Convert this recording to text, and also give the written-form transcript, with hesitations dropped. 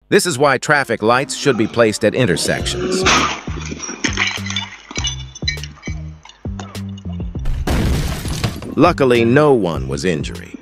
This is why traffic lights should be placed at intersections. Luckily, no one was injured.